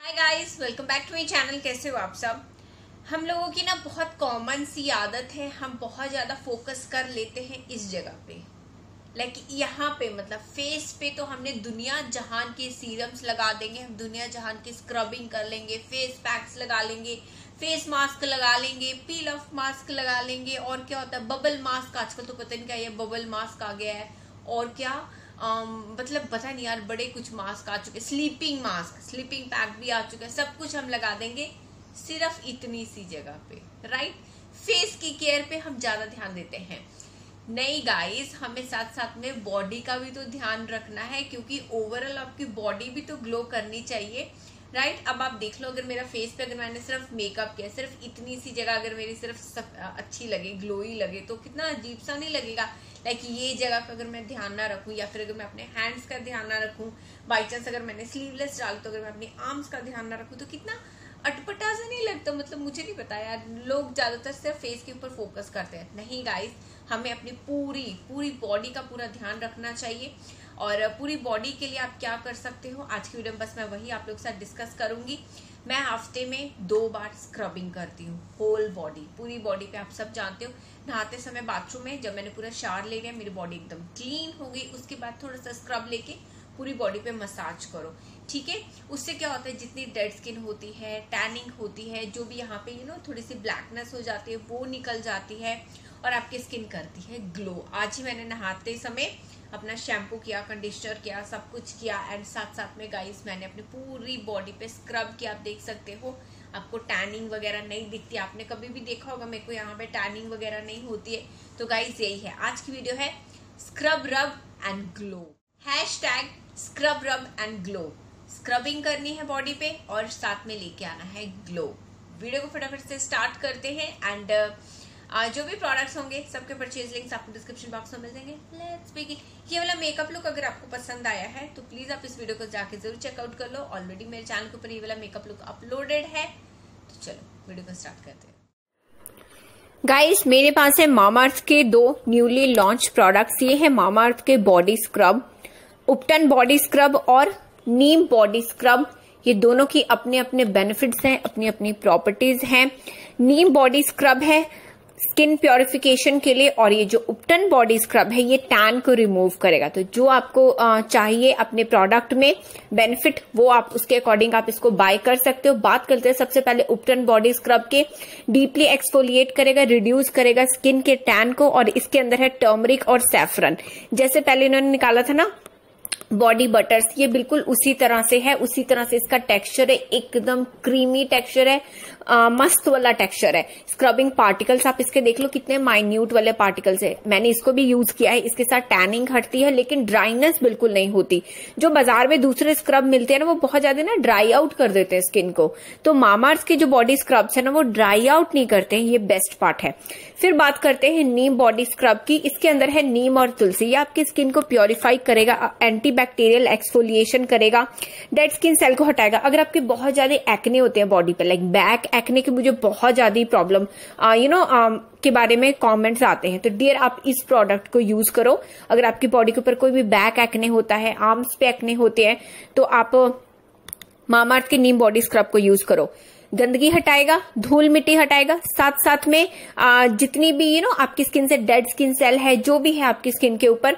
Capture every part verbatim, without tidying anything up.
Hi guys, welcome back to my channel. कैसे हो आप सब? हम लोगों की ना बहुत कॉमन सी आदत है, हम बहुत ज्यादा फोकस कर लेते हैं इस जगह पे, लाइक like यहाँ पे मतलब फेस पे तो हमने दुनिया जहान के सीरम्स लगा देंगे, हम दुनिया जहान की स्क्रबिंग कर लेंगे, फेस पैक्स लगा लेंगे, फेस मास्क लगा लेंगे, पील ऑफ मास्क लगा लेंगे, और क्या होता है बबल मास्क, आजकल तो पता नहीं क्या ये बबल मास्क आ गया है, और क्या Um, मतलब पता नहीं यार, बड़े कुछ मास्क आ चुके, स्लीपिंग मास्क, स्लीपिंग पैक भी आ चुका है, सब कुछ हम लगा देंगे सिर्फ इतनी सी जगह पे, राइट। फेस की केयर पे हम ज्यादा ध्यान देते हैं। नहीं गाइस, हमें साथ साथ में बॉडी का भी तो ध्यान रखना है, क्योंकि ओवरऑल आपकी बॉडी भी तो ग्लो करनी चाहिए, राइट। अब आप देख लो, अगर मेरा फेस पे अगर मैंने सिर्फ मेकअप किया, सिर्फ इतनी सी जगह अगर मेरी सिर्फ अच्छी लगे, ग्लोई लगे, तो कितना अजीब सा नहीं लगेगा। लाइक ये जगह का अगर मैं ध्यान ना रखूं, या फिर अगर मैं अपने हैंड्स का ध्यान ना रखूं, बाई चांस अगर मैंने स्लीवलेस डाल, तो अगर मैं अपने आर्म्स का ध्यान ना रखूं, तो कितना अटपटा सा नहीं लगता। मतलब मुझे नहीं पता यार, लोग ज्यादातर सिर्फ फेस के ऊपर फोकस करते हैं। नहीं गाइस, हमें अपनी पूरी पूरी बॉडी का पूरा ध्यान रखना चाहिए। और पूरी बॉडी के लिए आप क्या कर सकते हो, आज की वीडियो में बस मैं वही आप लोग के साथ डिस्कस करूंगी। मैं हफ्ते में दो बार स्क्रबिंग करती हूँ, होल बॉडी, पूरी बॉडी पे। आप सब जानते हो, नहाते समय बाथरूम में जब मैंने पूरा शावर ले लिया, मेरी बॉडी एकदम क्लीन हो गई, उसके बाद थोड़ा सा स्क्रब लेके पूरी बॉडी पे मसाज करो, ठीक है। उससे क्या होता है, जितनी डेड स्किन होती है, टैनिंग होती है, जो भी यहाँ पे यू नो थोड़ी सी ब्लैकनेस हो जाती है, वो निकल जाती है और आपकी स्किन करती है ग्लो। आज ही मैंने नहाते समय अपना शैम्पू किया, कंडीशनर किया, सब कुछ किया, एंड साथ साथ में गाइस मैंने अपनी पूरी बॉडी पे स्क्रब किया। आप देख सकते हो, आपको टैनिंग वगैरह नहीं दिखती। आपने कभी भी देखा होगा मेरे को यहाँ पे टैनिंग वगैरह नहीं होती है। तो गाइस यही है आज की वीडियो, है scrub rub and glow, hashtag scrub rub and glow. Scrubbing करनी है बॉडी पे और साथ में लेके आना है ग्लो। वीडियो को फटाफट से स्टार्ट करते हैं, एंड uh, जो भी प्रोडक्ट्स होंगे सबके परचेज लिंक्स आपको डिस्क्रिप्शन बॉक्स में मिल जाएंगे। Let's begin. ये वाला मेकअप लुक अगर आपको पसंद आया है तो प्लीज आप इस वीडियो को जाके जरूर चेकआउट कर लो। ऑलरेडी मेरे चैनल के ऊपर ये वाला मेकअप लुक अपलोडेड है। तो चलो वीडियो को स्टार्ट करते हैं। गाइस, मेरे पास है मामाअर्थ के दो न्यूली लॉन्च प्रोडक्ट्स। ये है मामाअर्थ के body scrub, Ubtan body scrub और नीम बॉडी स्क्रब। ये दोनों की अपने अपने बेनिफिट्स हैं, अपनी अपनी प्रॉपर्टीज हैं। नीम बॉडी स्क्रब है स्किन प्योरिफिकेशन के लिए, और ये जो उपटन बॉडी स्क्रब है ये टैन को रिमूव करेगा। तो जो आपको चाहिए अपने प्रोडक्ट में बेनिफिट, वो आप उसके अकॉर्डिंग आप इसको बाय कर सकते हो। बात करते हैं सबसे पहले उपटन बॉडी स्क्रब के। डीपली एक्सफोलिएट करेगा, रिड्यूस करेगा स्किन के टैन को, और इसके अंदर है टर्मरिक और सैफरन। जैसे पहले इन्होंने निकाला था ना बॉडी बटर्स, ये बिल्कुल उसी तरह से है, उसी तरह से इसका टेक्सचर है, एकदम क्रीमी टेक्सचर है, आ, मस्त वाला टेक्सचर है। स्क्रबिंग पार्टिकल्स आप इसके देख लो कितने माइन्यूट वाले पार्टिकल्स है। मैंने इसको भी यूज किया है, इसके साथ टैनिंग हटती है, लेकिन ड्राइनेस बिल्कुल नहीं होती। जो बाजार में दूसरे स्क्रब मिलते हैं ना, वो बहुत ज्यादा ना ड्राई आउट कर देते हैं स्किन को। तो मामाअर्थ के जो बॉडी स्क्रब्स है ना, वो ड्राई आउट नहीं करते हैं, ये बेस्ट पार्ट है। फिर बात करते हैं नीम बॉडी स्क्रब की। इसके अंदर है नीम और तुलसी। ये आपकी स्किन को प्योरीफाई करेगा, एंटी बैक्टीरियल एक्सफोलिएशन करेगा, डेड स्किन सेल को हटाएगा। अगर आपके बहुत ज्यादा एक्ने होते हैं बॉडी पे, लाइक बैक एक्ने की मुझे बहुत ज्यादा प्रॉब्लम यू नो के बारे में कमेंट्स आते हैं, तो डियर आप इस प्रोडक्ट को यूज करो। अगर आपकी बॉडी के ऊपर कोई भी बैक एक्ने होता है, आर्म्स पे एक्ने होते हैं, तो आप मामाअर्थ के नीम बॉडी स्क्रब को यूज करो। गंदगी हटाएगा, धूल मिट्टी हटाएगा, साथ साथ में आ, जितनी भी यू नो आपकी स्किन से डेड स्किन सेल है, जो भी है आपकी स्किन के ऊपर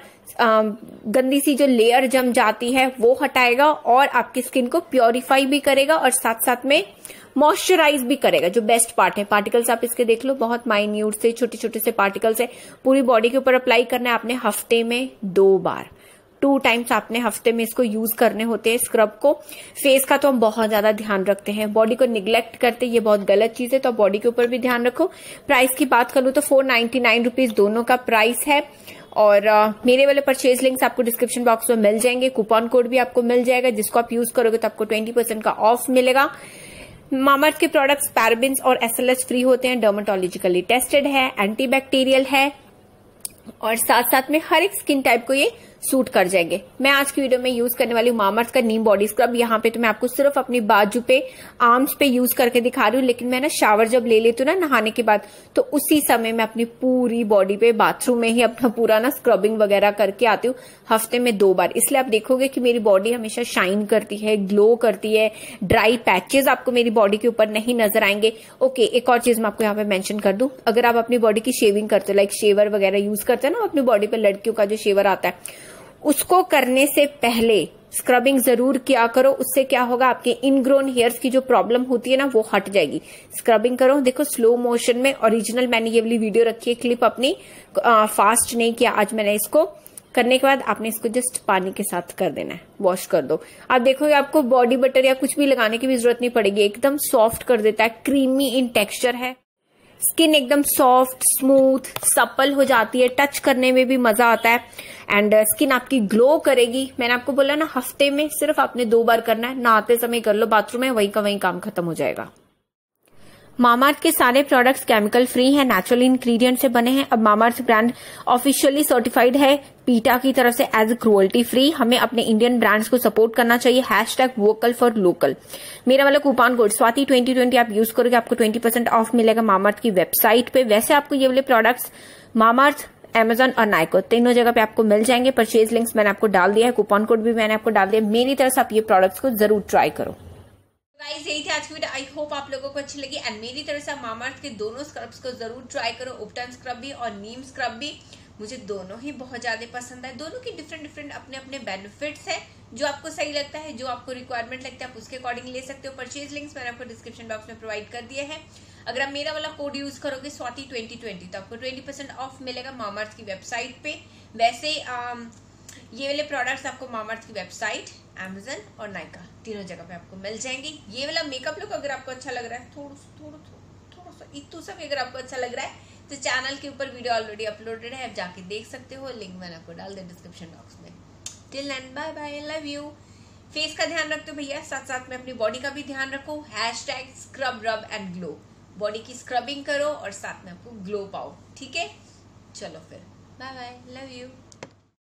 गंदी सी जो लेयर जम जाती है, वो हटाएगा, और आपकी स्किन को प्योरीफाई भी करेगा, और साथ साथ में मॉइस्चराइज भी करेगा, जो बेस्ट पार्ट है। पार्टिकल्स आप इसके देख लो, बहुत माइन्यूट से छोटे छोटे से पार्टिकल्स है। पूरी बॉडी के ऊपर अप्लाई करना है आपने हफ्ते में दो बार, टू टाइम्स आपने हफ्ते में इसको यूज करने होते हैं स्क्रब को। फेस का तो हम बहुत ज्यादा ध्यान रखते हैं, बॉडी को निग्लेक्ट करते हैं, ये बहुत गलत चीज है, तो बॉडी के ऊपर भी ध्यान रखो। प्राइस की बात करूं तो फोर नाइन्टी नाइन रुपीज दोनों का प्राइस है, और uh, मेरे वाले परचेज लिंक्स आपको डिस्क्रिप्शन बॉक्स में मिल जाएंगे। कूपन कोड भी आपको मिल जाएगा, जिसको आप यूज करोगे तो आपको ट्वेंटी परसेंट का ऑफ मिलेगा। मामाअर्थ के प्रोडक्ट्स पैराबेन्स और एसएलएस फ्री होते हैं, डर्मेटोलॉजिकली टेस्टेड है, एंटीबैक्टीरियल है, और साथ साथ में हर एक स्किन टाइप को ये सूट कर जाएंगे। मैं आज की वीडियो में यूज करने वाली हूँ मामाअर्थ का नीम बॉडी स्क्रब। यहाँ पे तो मैं आपको सिर्फ अपनी बाजू पे, आर्म्स पे यूज करके दिखा रही हूँ, लेकिन मैं ना शावर जब ले लेती हूँ ना नहाने के बाद, तो उसी समय मैं अपनी पूरी बॉडी पे बाथरूम में ही अपना पूरा ना स्क्रबिंग वगैरह करके आती हूँ, हफ्ते में दो बार। इसलिए आप देखोगे कि मेरी बॉडी हमेशा शाइन करती है, ग्लो करती है, ड्राई पैचेस आपको मेरी बॉडी के ऊपर नहीं नजर आएंगे। ओके, एक और चीज मैं आपको यहाँ पे मेंशन कर दूं, अगर आप अपनी बॉडी की शेविंग करते हो, लाइक शेवर वगैरह यूज करते हैं ना अपनी बॉडी पे, लड़कियों का जो शेवर आता है, उसको करने से पहले स्क्रबिंग जरूर किया करो। उससे क्या होगा, आपके इनग्रोन हेयर्स की जो प्रॉब्लम होती है ना वो हट जाएगी। स्क्रबिंग करो, देखो स्लो मोशन में, ओरिजिनल मैंने ये वाली वीडियो रखी है क्लिप अपनी, आ, फास्ट नहीं किया आज मैंने इसको। करने के बाद आपने इसको जस्ट पानी के साथ कर देना है, वॉश कर दो। आप देखोगे आपको बॉडी बटर या कुछ भी लगाने की भी जरूरत नहीं पड़ेगी, एकदम सॉफ्ट कर देता है, क्रीमी इन टेक्सचर है, स्किन एकदम सॉफ्ट स्मूथ सपल हो जाती है, टच करने में भी मजा आता है, एंड स्किन आपकी ग्लो करेगी। मैंने आपको बोला ना हफ्ते में सिर्फ आपने दो बार करना है, नहाते समय कर लो, बाथरूम में वहीं का वहीं काम खत्म हो जाएगा। मामाअर्थ के सारे प्रोडक्ट्स केमिकल फ्री हैं, नेचुरल इंग्रेडिएंट से बने हैं। अब मामाअर्थ ब्रांड ऑफिशियली सर्टिफाइड है पीटा की तरफ से एज क्रुएल्टी फ्री। हमें अपने इंडियन ब्रांड्स को सपोर्ट करना चाहिए। Hashtag vocal for local. मेरा वाला coupon code Swati twenty twenty आप यूज करोगे, आपको ट्वेंटी परसेंट ऑफ मिलेगा मामाअर्थ की वेबसाइट पे। वैसे आपको ये वाले प्रोडक्ट्स मामाअर्थ, अमेजन और नाइको तीनों जगह पे आपको मिल जाएंगे। परचेज लिंक्स मैंने आपको डाल दिया है, कूपन कोड भी मैंने आपको डाल दिया। मेरी तरफ से आप ये प्रोडक्ट्स को जरूर ट्राई करो। गाइस, यही थी आज की वीडियो। आई होप आप लोगों को अच्छी लगी, एंड मेरी तरफ से मामाअर्थ के दोनों स्क्रब्स को जरूर ट्राई करो, उपटन स्क्रब भी और नीम स्क्रब भी। मुझे दोनों ही बहुत ज्यादा पसंद है। दोनों की डिफरेंट डिफरेंट अपने अपने बेनिफिट्स है। जो आपको सही लगता है, जो आपको रिक्वायरमेंट लगता है, आप उसके अकॉर्डिंग ले सकते हो। परचेज लिंक्स मैंने आपको डिस्क्रिप्शन बॉक्स में प्रोवाइड कर दिए हैं। अगर आप मेरा वाला कोड यूज करोगे स्वाति ट्वेंटी ट्वेंटी तो आपको ट्वेंटी परसेंट ऑफ मिलेगा मामाअर्थ की वेबसाइट पे। वैसे आम, ये वाले प्रोडक्ट्स आपको मामाअर्थ की वेबसाइट, अमेजन और नाइका तीनों जगह पे आपको मिल जाएंगे। ये वाला मेकअप लुक अगर आपको अच्छा लग रहा है, थोड़ा थोड़ा थोड़ा सा इतू सा भी अगर आपको अच्छा लग रहा है, तो चैनल के ऊपर वीडियो ऑलरेडी अपलोडेड है, आप जाके देख सकते हो। लिंक मैंने आपको डाल दिया डिस्क्रिप्शन बॉक्स में। Till then bye bye, love you. Face का ध्यान रखते हो भैया, साथ साथ में अपनी बॉडी का भी ध्यान रखो। Hashtag scrub rub and glow. Body की स्क्रबिंग करो और साथ में आपको ग्लो पाओ, ठीक है। चलो फिर, बाय बाय, लव यू।